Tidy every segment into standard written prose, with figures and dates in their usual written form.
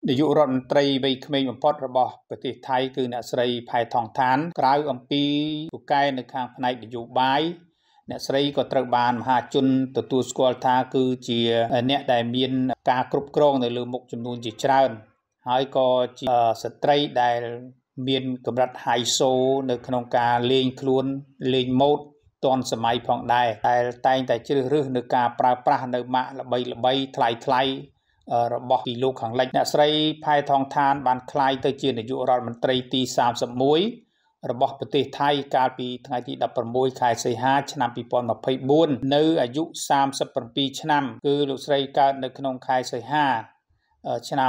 នាយករដ្ឋមន្ត្រីវ័យក្មេងបំផុតរបស់ប្រទេសថៃគឺអ្នកស្រីផែថងថានក្រៅអំពីពូកែនៅខាងផ្នែកនយោបាយអ្នកស្រីក៏ត្រូវបានមហាជនទទួលស្គាល់ថាគឺជាអ្នកដែលមានការគ្រប់គ្រងនៅលើមុខចំនួនជាច្រើនហើយក៏ជាស្ត្រីដែលមានកម្រិតហៃសូនៅក្នុងការលេងខ្លួនលេងម៉ូដទាន់សម័យផងដែរដែលតែងតែជ្រើសរើសនៅការប្រើប្រាស់នៅម៉ាកល្បីៗថ្លៃរបស់ពីលោកខាងលិចអ្នកស្រីផែថងថានបានក្លាយទៅជានាយករដ្ឋមន្ត្រីទី31របស់ប្រទេសថៃកាលពីថ្ងៃទី16ខែសីហាឆ្នាំ2024នៅអាយុ37ឆ្នាំគឺលោកស្រីកើតនៅក្នុងខែសីហាឆ្នាំ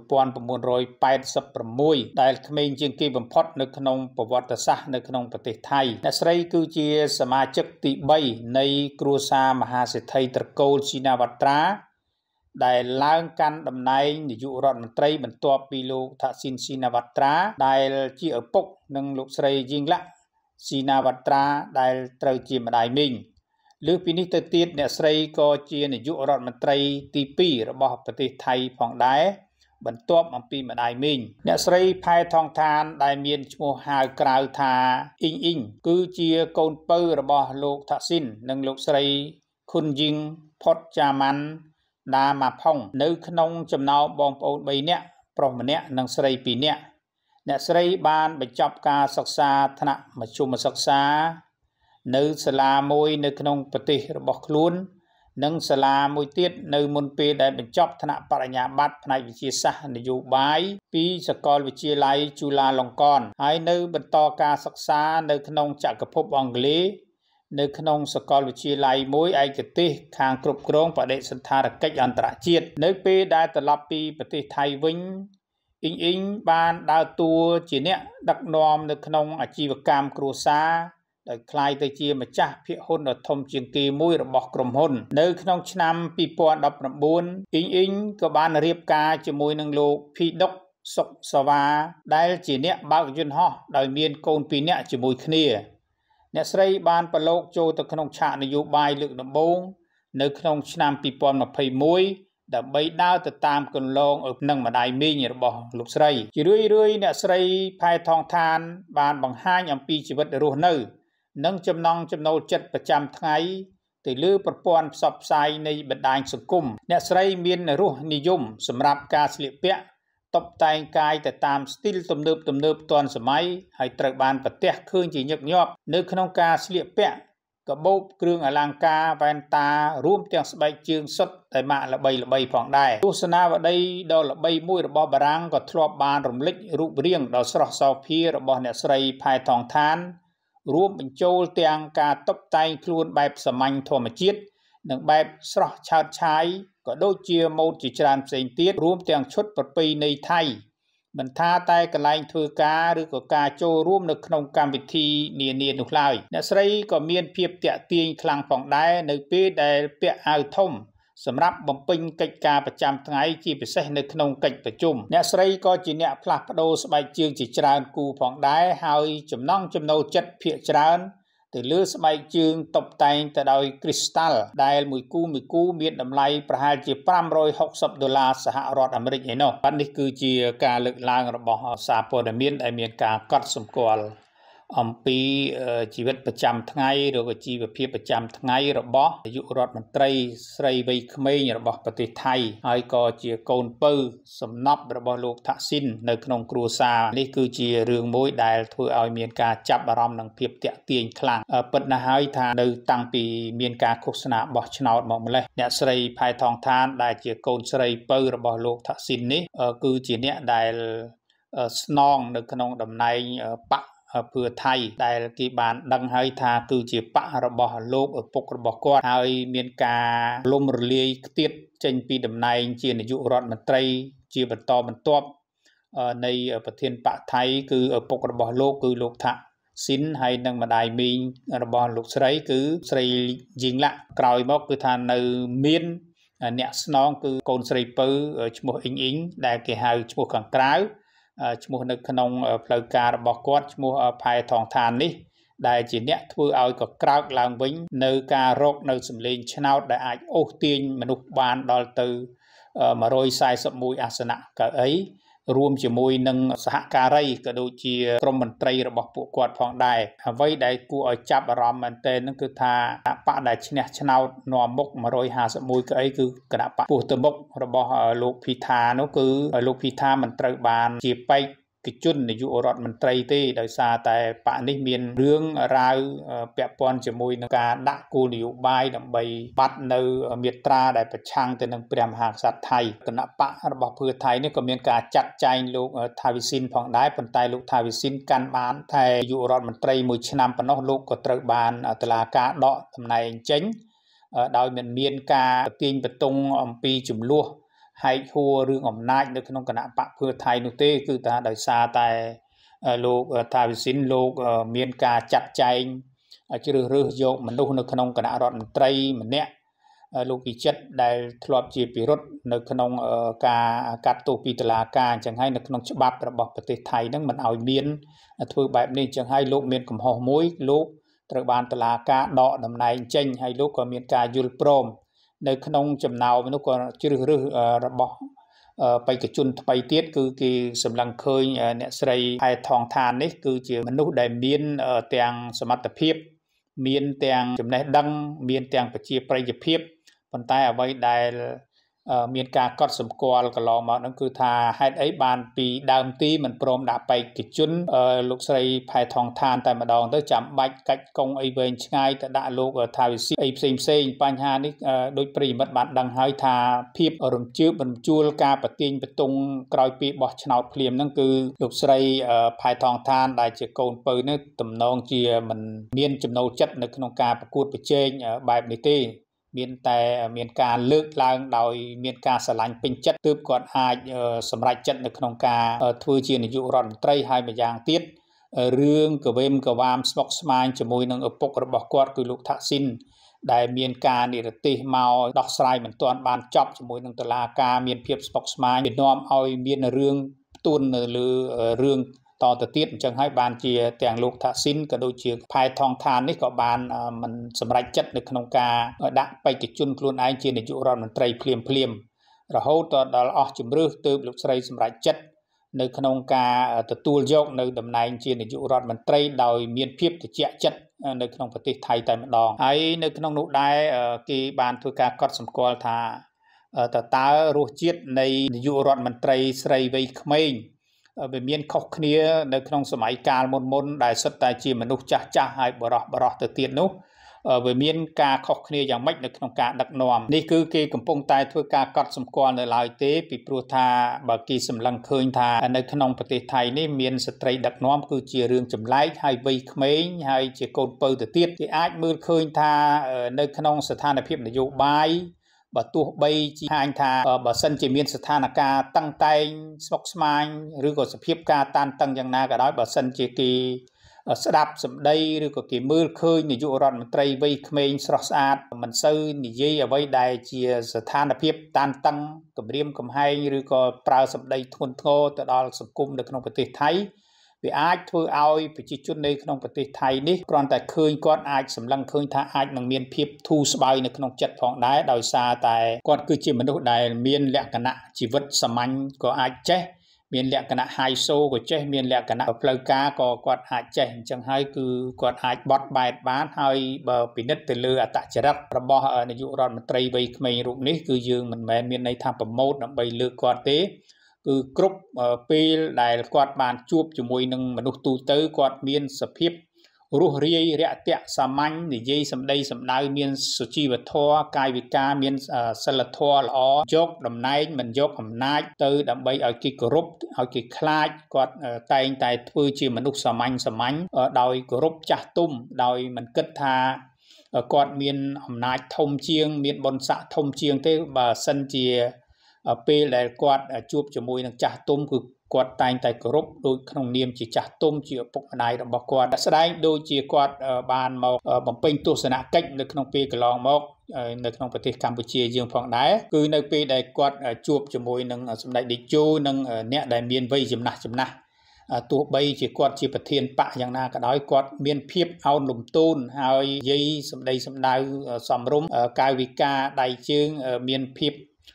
1986ដែលក្មេងជាងគេបំផុតនៅក្នុងប្រវត្តិសាស្ត្រនៅក្នុងប្រទេសថៃអ្នកស្រីគឺជាសមាជិកទី3នៃគ្រួសារមហាសេដ្ឋីត្រកូលស៊ីណាវត្ត្រាដែលឡើងកាន់តំណែងនាយករដ្ឋមន្ត្រីបន្ទាប់ពីលោកថាក់ស៊ីនស៊ីណាវត្ត្រាដែលជាឪពុកនិងលោកស្រីយីងឡាក់ស៊ីណាវត្ត្រាដែលត្រូវជាម្ដាយមីងលើសពីនេះទៅទៀតអ្នកស្រីក៏ជានាយករដ្ឋមន្ត្រីទី2របស់ប្រទេសថៃផងដែរបន្ទាប់អំពីម្ដាយមីងអ្នកស្រីផែថងថានដែលមានឈ្មោះហៅក្រៅថាអ៊ីងគឺជាកូនពៅរបស់លោកថាក់ស៊ីននិងលោកស្រីខុនយីងផុតចាម៉ាន់ដាម៉ាផុងនៅក្នុងចំណោមបងប្អូន3នាក់ប្រុសម្នាក់និងស្រី2នាក់អ្នកស្រីបានបញ្ចប់ការសិក្សាថ្នាក់មធ្យមសិក្សានៅសាលាមួយនៅក្នុងប្រទេសរបស់ខ្លួននិងសាលាមួយទៀតនៅមុនពេលដែលបញ្ចប់ថ្នាក់បរិញ្ញាបត្រផ្នែកវិទ្យាសាស្ត្រនយោបាយពីសាកលវិទ្យាល័យជូឡាឡុងកនហើយនៅបន្តការសិក្សានៅក្នុងចក្រភពអង់គ្លេសនៅក្នុងសាកលវិទ្យាល័យមួយឯកទេសខាងគ្រប់គ្រងបដិសណ្ឋារកិច្ចអន្តរជាតិនៅពេលដែលត្រឡប់ពីប្រទេសថៃវិញអ៊ីងបានដើរតួជាអ្នកដឹកនាំនៅក្នុងអាជីវកម្មគ្រួសារដោយក្លាយទៅជាម្ចាស់ភាគហ៊ុនដ៏ធំជាងគេមួយរបស់ក្រុមហ៊ុននៅក្នុងឆ្នាំ2019អ៊ីងក៏បានរៀបការជាមួយនឹងលោកភីដុកសុកសាវ៉ាដែលជាអ្នកបើកយន្តហោះដោយមានកូន2នាក់ជាមួយគ្នាអ្នកស្រីបានប្រឡូកចូលទៅក្នុងឆាកនយោបាយលើកដំបូងនៅក្នុងឆ្នាំ2021ដើម្បីដើរទៅតាមគន្លងនឹងម្ដាយមីងរបស់លោកស្រីជារឿយៗអ្នកស្រីផែថងថានបានបង្ហាញអំពីជីវិតរស់នៅនិងចំណង់ចំណូលចិត្តប្រចាំថ្ងៃទៅលើប្រព័ន្ធផ្សព្វផ្សាយនៃបណ្ដាញសង្គមអ្នកស្រីមានរសនិយមសម្រាប់ការស្លៀកពាក់តុបតែងកាយទៅតាមស្ទីលទំនើបទាន់សម័យហើយត្រូវបានប្រទះឃើញជាញឹកញាប់នៅក្នុងការស្លៀកពាក់កាបូបគ្រឿងអលង្ការវ៉ែនតារួមទាំងស្បែកជើងសុទ្ធតែម៉ាកល្បីផងដែរទស្សនាវដ្តីដ៏ល្បីមួយរបស់បារាំងក៏ធ្លាប់បានរំលេចរូបរាងដ៏ស្រស់សោភារបស់អ្នកស្រីផែថងថានរួមបញ្ចូលទាំងការតុបតែងខ្លួនបែបសាមញ្ញធម្មជាតិនិងបែបស្រស់ឆើតឆាយក៏ដូចជាម៉ូដជាច្រើនផ្សេងទៀតរួមទាំងឈុតប្រពៃណីថៃមិនថាតែកន្លែងធ្វើការឬក៏ការចូលរួមនៅក្នុងកម្មវិធីនានានោះឡើយអ្នកស្រីក៏មានភាពតាក់ទាញខ្លាំងផងដែរនៅពេលដែលពាក់អាវធំសម្រាប់បំពេញកិច្ចការប្រចាំថ្ងៃជាពិសេសនៅក្នុងកិច្ចប្រជុំអ្នកស្រីក៏ជាអ្នកផ្លាស់ប្ដូរស្បែកជើងជាច្រើនគូផងដែរហើយចំណង់ចំណូលចិត្តភាគច្រើនទៅលើស្បែកជើងតុបតែងទៅដោយគ្រីស្តាល់ដែលមួយគូមានតម្លៃប្រហែលជា$560សហរដ្ឋអាមេរិកឯណោះបាទនេះគឺជាការលើកឡើងរបស់សារព័ត៌មានដែលមានការកត់សម្គាល់អំពីជីវិតប្រចាំថ្ងៃឬក៏ជីវភាពប្រចាំថ្ងៃរបស់នាយករដ្ឋមន្ត្រីស្រីវ័យក្មេងរបស់ប្រទេសថៃហើយក៏ជាកូនពៅសំណប់របស់លោកថាក់ស៊ីននៅក្នុងគ្រួសារនេះគឺជារឿងមួយដែលធ្វើឲ្យមានការចាប់អារម្មណ៍និងភាពតាក់ទាញខ្លាំងពិតណាស់ហើយថានៅតាំងពីមានការឃោសនាបោះឆ្នោតមកម្លេះអ្នកស្រីផែថងថានដែលជាកូនស្រីពៅរបស់លោកថាក់ស៊ីននេះគឺជាអ្នកដែលស្នងនៅក្នុងតំណែងបកភឿថៃដែលគេបានដឹងហើយថាគឺជាបករបស់លោកឪពុករបស់គាត់ហើយមានការលំរលាយខ្ទាតចេញពីតំណែងជានាយករដ្ឋមន្ត្រីជាបន្តបន្ទាប់នៃប្រធានបកថៃគឺឪពុករបស់លោកគឺលោកថាក់ស៊ីនហើយនិងម្ដាយមីងរបស់លោកស្រីគឺស្រីយីងឡាក់ក្រោយមកគឺថានៅមានអ្នកស្នងគឺកូនស្រីពៅឈ្មោះអ៊ីងដែលគេហៅឈ្មោះខាងក្រៅឈ្មោះនៅក្នុងផ្លូវការរបស់គាត់ឈ្មោះផែថងថាននេះដែលជាអ្នកធ្វើឲ្យក៏ក្រើកឡើងវិញនៅការរកនៅសម្លេងឆ្នោតដែលអាចអូសទាញមនុស្សបានដល់ទៅ 141អាសនៈកៅអីរួមជាមួយនឹងសហការីក៏ដូចជាក្រុមមន្ត្រីរបស់ពួកគាត់ផងដែរអ្វីដែលគួរឲ្យចាប់អារម្មណ៍មែនទែនហ្នឹងគឺថាគណៈបកដែលឈ្នះឆ្នោតនាំមុខ151កៅអីគឺគណៈបកពោះទៅមុខរបស់លោកភីថានោះគឺលោកភីថាមិនត្រូវបានជាបេក្ខជននាយករដ្ឋមន្ត្រីទេដោយសារតែបកនេះមានរឿងរ៉ាវពាក់ព័ន្ធជាមួយនឹងការដាក់គោលនយោបាយដើម្បីបាត់នៅមាត្រាដែលប្រឆាំងទៅនឹងព្រះមហាក្សត្រថៃគណៈបករបស់ភឿថៃនេះក៏មានការចាត់ចែងលោកថាវិសិនផងដែរប៉ុន្តែលោកថាវិសិនកាន់បានតែនាយករដ្ឋមន្ត្រីមួយឆ្នាំប៉ុណ្ណោះលោកក៏ត្រូវបានតុលាការដកតំណែងចេញដោយមិនមានការទាញបន្ទង់អំពីចំនួនហែកហួររឿងអំណាចនៅក្នុងគណៈបកភឿថៃនោះទេគឺថាដោយសារតែលោកថាវិសិនលោកមានការចាត់ចែងជ្រើសរើសយកមនុស្សនៅក្នុងគណៈរដ្ឋមន្ត្រីម្នាក់លោកពិចិត្រដែលធ្លាប់ជាពិរុទ្ធនៅក្នុងការកាត់ទោសពីតុលាការអញ្ចឹងហើយនៅក្នុងច្បាប់របស់ប្រទេសថៃហ្នឹងមិនឲ្យមានធ្វើបែបនេះអញ្ចឹងហើយលោកមានកំហុសមួយលោកត្រូវបានតុលាការដកតំណែងចេញហើយលោកក៏មានការយល់ព្រមនៅក្នុងចំណោមនោះក៏ជ្រើសរើសរបស់បេក្ខជនថ្មីទៀតគឺគេសម្លឹងឃើញអ្នកស្រីហែថងឋាននេះគឺជាមនុស្សដែលមានទាំងសមត្ថភាពមានទាំងចំណេះដឹងមានទាំងប្រជាប្រិយភាពប៉ុន្តែអ្វីដែលមានការកត់សម្គាល់កន្លងមកហ្នឹងគឺថាហេតុអីបានពីដើមទីមិនព្រមដាក់បេក្ខជនលោកស្រីផែថងឋានតែម្ដងទៅចាំបាច់កាច់កង់អីវែងឆ្ងាយទៅដាក់លោកថាវិសិអីផ្សេងបញ្ហានេះដោយប្រិយមិត្តបានដឹងហើយថាភាពរំជើបរំជួលការប្រទាញបន្ទង់ក្រោយពីបោះឆ្នោតភ្លាមហ្នឹងគឺលោកស្រីផែថងឋានដែលជាកូនពៅនេះទំនងជាមិនមានចំណូលចិត្តនៅក្នុងការប្រកួតប្រជែងបែបនេះទេមានតែមានការលើកឡើងដោយមានការស្រឡាញ់ពេញចិត្តទើបគាត់អាចសម្រេចចិត្តនៅក្នុងការធ្វើជានាយករដ្ឋមន្ត្រីហើយម្យ៉ាងទៀតរឿងកវេមកវាមស្មុគស្មាញជាមួយនឹងឪពុករបស់គាត់គឺលោកថាក់ស៊ីនដែលមានការនិរទេសមកដោះស្រាយមិនទាន់បានចប់ជាមួយនឹងតុលាការមានភាពស្មុគស្មាញវានាំឲ្យមានរឿងផ្ទួននៅលើរឿងតទៅទៀតអញ្ចឹងហើយបានជាទាំងលោកថាក់ស៊ីនក៏ដូចជាផែថងឋាននេះក៏បានមិនសម្រេចចិត្តនៅក្នុងការដាក់បេក្ខជនខ្លួនឯងជានាយករដ្ឋមន្ត្រីភ្លាមរហូតដល់អស់ជំរឿសទើបលោកស្រីសម្រេចចិត្តនៅក្នុងការទទួលយកនៅតំណែងជានាយករដ្ឋមន្ត្រីដោយមានភាពត្រជាក់ចិត្តនៅក្នុងប្រទេសថៃតែម្ដងហើយនៅក្នុងនោះដែរគេបានធ្វើការកត់សម្គាល់ថាតើរសជាតិនៃនាយករដ្ឋមន្ត្រីស្រីវ័យក្មេងវាមានខុសគ្នានៅក្នុងសម័យកាលមុនដែលសុទ្ធតែជាមនុស្សចាស់ហើយបរោះទៅទៀតនោះវាមានការខុសគ្នាយ៉ាងម៉េចនៅក្នុងការដឹកនាំនេះគឺគេកំពុងតែធ្វើការកត់សម្គាល់នៅឡើយទេពីព្រោះថាបើគេសម្លឹងឃើញថានៅក្នុងប្រទេសថៃនេះមានស្ត្រីដឹកនាំគឺជារឿងចម្លែកហើយវ័យក្មេងហើយជាកូនពៅទៅទៀតគេអាចមើលឃើញថានៅក្នុងស្ថានភាពនយោបាយបើទោះបីជាហាញថាបើសិនជាមានស្ថានភាពតឹងតែងស្មុគស្មាញឬក៏សភាពការតានតឹងយ៉ាងណាក៏ដោយបើសិនជាគេស្ដាប់សម្ដីឬក៏គេមើលឃើញនាយករដ្ឋមន្ត្រីវ័យក្មេងស្រស់ស្អាតមិនសូវនិយាយអ្វីដែលជាស្ថានភាពតានតឹងគំរាមកំហែងឬក៏ប្រើសម្ដីធ្ងន់ធ្ងរទៅដល់សង្គមនៅក្នុងប្រទេសថៃវាអាចធ្វើឲ្យប្រជាជននៅក្នុងប្រទេសថៃនេះគ្រាន់តែឃើញគាត់អាចសម្លឹងឃើញថាអាចនឹងមានភាពធូរស្បើយនៅក្នុងចិត្តផងដែរដោយសារតែគាត់គឺជាមនុស្សដែលមានលក្ខណៈជីវិតសាមញ្ញក៏អាចចេះមានលក្ខណៈ high soul ក៏ចេះមានលក្ខណៈផ្លូវការក៏គាត់អាចចេះអញ្ចឹងហើយគឺគាត់អាចបត់បែនបានហើយបើពិនិត្យទៅលើអត្តចរិតរបស់នាយករដ្ឋមន្ត្រីវ័យក្មេងរូបនេះគឺយើងមិនមែនមានន័យថាប្រម៉ូទដើម្បីលើកគាត់ទេគឺគ្រប់ពេលដែលគាត់បានជួបជាមួយនឹងមនុស្សទូទៅគាត់មានសភាពរស់រាយរាក់ទាក់សាមញ្ញនិយាយសម្ដីសម្ដៅមានសុជីវធម៌កាយវិការមានសិលធម៌ល្អយកតំណែងមិនយកអំណាចទៅដើម្បីឲ្យគេគោរពឲ្យគេខ្លាចគាត់តែងតែធ្វើជាមនុស្សសាមញ្ញដោយគោរពចាស់ទុំដោយមិនគិតថាគាត់មានអំណាចធំជាងមានបុណ្យស័ក្តិធំជាងទេបើសិនជាពេលដែលគាត់ជួបជាមួយនឹងចាស់ទុំគឺគាត់តែងតែគោរពដូចក្នុងនាមជាចាស់ទុំជាឪពុកម្ដាយរបស់គាត់ស្ដែងដូចជាគាត់បានមកបំពេញទស្សនកិច្ចនៅក្នុងពេលកន្លងមកនៅក្នុងប្រទេសកម្ពុជាយើងផងដែរគឺនៅពេលដែលគាត់ជួបជាមួយនឹងសម្ដេចតេជោនិងអ្នកដែលមានវ័យចំណាស់ទោះបីជាគាត់ជាប្រធានបកយ៉ាងណាក៏ដោយគាត់មានភាពអោនលំទោនហើយនិយាយសម្ដីសម្ដៅសមរម្យកាយវិការដៃជើងមានភាព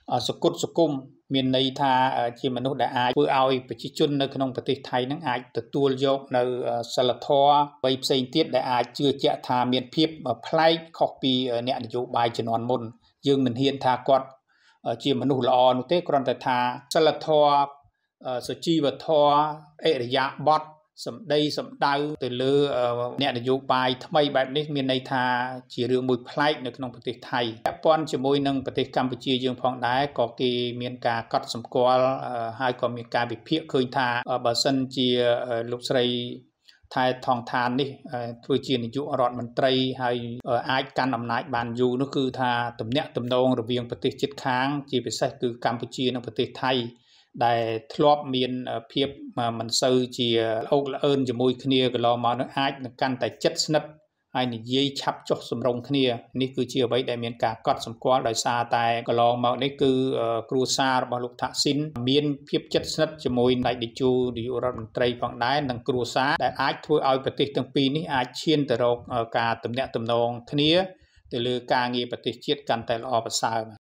សគុតសគុំមានន័យថាជាមនុស្សដែលអាចធ្វើឲ្យប្រជាជននៅក្នុងប្រទេសថៃនឹងអាចទទួលយកនៅសិលធម៌បីផ្សេងទៀតដែលអាចជឿជាក់ថាមានភាពប្លែកខុសពីអ្នកនយោបាយជំនាន់មុនយើងមិនហ៊ានថាគាត់ជាមនុស្សល្អនោះទេគ្រាន់តែថាសិលធម៌សុជីវធម៌អរិយាបថសម្ដីសម្ដៅទៅលើអ្នកនយោបាយថ្មីបែបនេះមានន័យថាជារឿងមួយប្លែកនៅក្នុងប្រទេសថៃពាក់ព័ន្ធជាមួយនឹងប្រទេសកម្ពុជាយើងផងដែរក៏គេមានការកត់សម្គាល់ហើយក៏មានការវិភាគឃើញថាបើសិនជាលោកស្រីថែថងឋាននេះធ្វើជានាយករដ្ឋមន្ត្រីហើយអាចកាន់អំណាចបានយូរនោះគឺថាទំនាក់ទំនងរវាងប្រទេសជិតខាងជាពិសេសគឺកម្ពុជានិងប្រទេសថៃដែលធ្លាប់មានភាពមិនសូវជាអូកល្អឿនជាមួយគ្នាកន្លងមកនោះអាចនឹងកាន់តែជិតស្និទ្ធហើយនិយាយឆាប់ចុះសម្រុងគ្នានេះគឺជាអ្វីដែលមានការកត់សម្គាល់ដោយសារតែកន្លងមកនេះគឺគ្រួសាររបស់លោកថាក់ស៊ីនមានភាពជិតស្និទ្ធជាមួយដៃតេជោនាយករដ្ឋមន្ត្រីផងដែរនិងគ្រួសារដែលអាចធ្វើឲ្យប្រទេសទាំងពីរនេះអាចឈានទៅរកការទំនាក់ទំនងគ្នាទៅលើការងារប្រទេសជាតិកាន់តែល្អប្រសើរ